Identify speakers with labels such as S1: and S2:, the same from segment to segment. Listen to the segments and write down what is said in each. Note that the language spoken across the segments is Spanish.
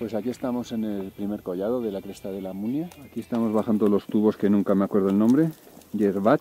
S1: Pues aquí estamos en el primer collado de la cresta de la Munia. Aquí estamos bajando los tubos que nunca me acuerdo el nombre. Yerbat.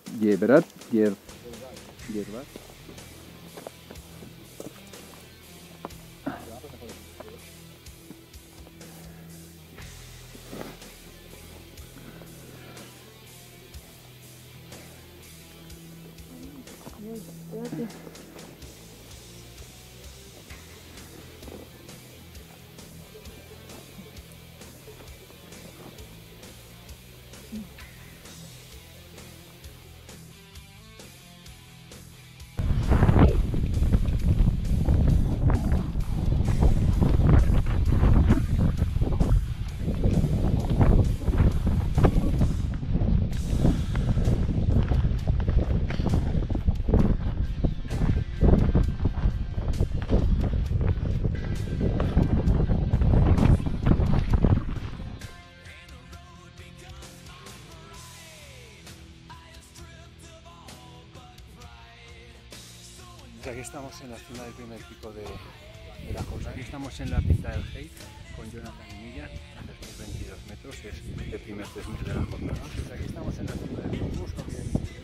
S1: Aquí estamos en la cima del primer pico de la Cosa. Aquí estamos en la pinta del Hate con Jonathan y Milla, a 3.022 metros, es el primer 3.000 de la jornada. Pues aquí estamos en la cima del Pimbus con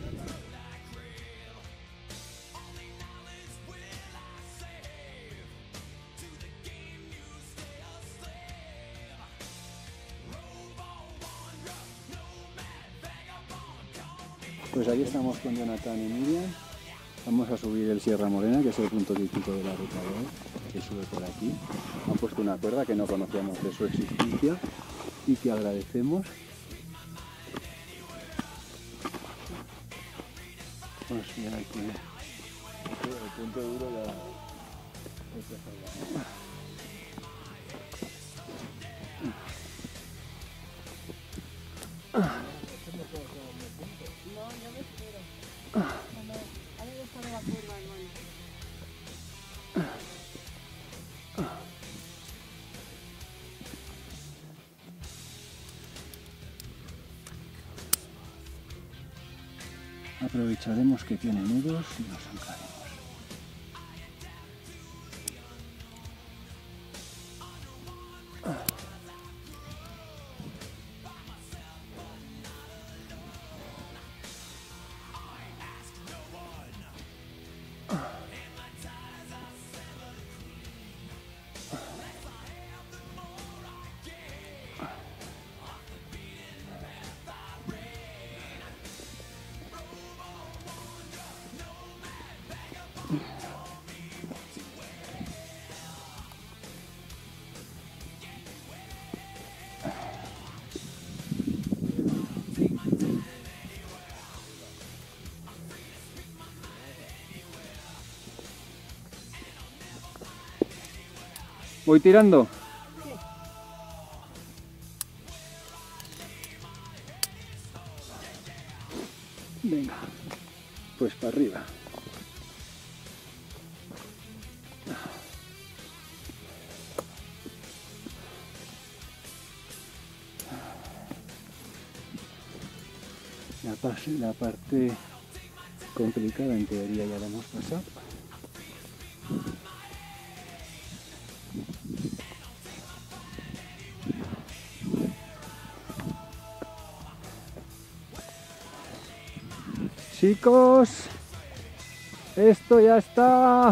S1: Pues aquí estamos con Jonathan y Miriam. Vamos a subir el Sierra Morena, que es el punto crítico de la ruta de hoy, que sube por aquí. Han puesto una cuerda que no conocíamos de su existencia y que agradecemos. Pues bien, aquí el punto duro ya aprovecharemos que tiene nudos y nos anclaremos. ¿Voy tirando? Venga, pues para arriba. La parte complicada en teoría ya la hemos pasado. Chicos, esto ya está.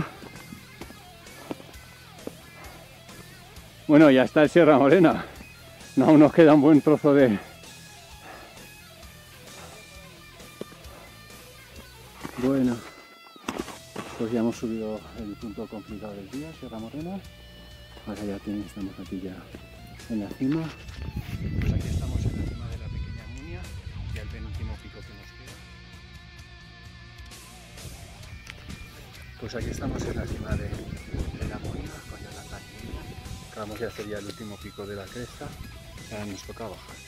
S1: Bueno, ya está el Sierra Morena. No, aún nos queda un buen trozo de... Bueno, pues ya hemos subido el punto complicado del día, Sierra Morena. Ahora ya estamos aquí ya en la cima. Pues aquí estamos en la cima de la pequeña Munia, ya el penúltimo pico que nos queda. Pues aquí estamos en la cima de la Munia con Jonathan y Miriam. Acabamos de hacer ya el último pico de la cresta. Ahora nos toca bajar.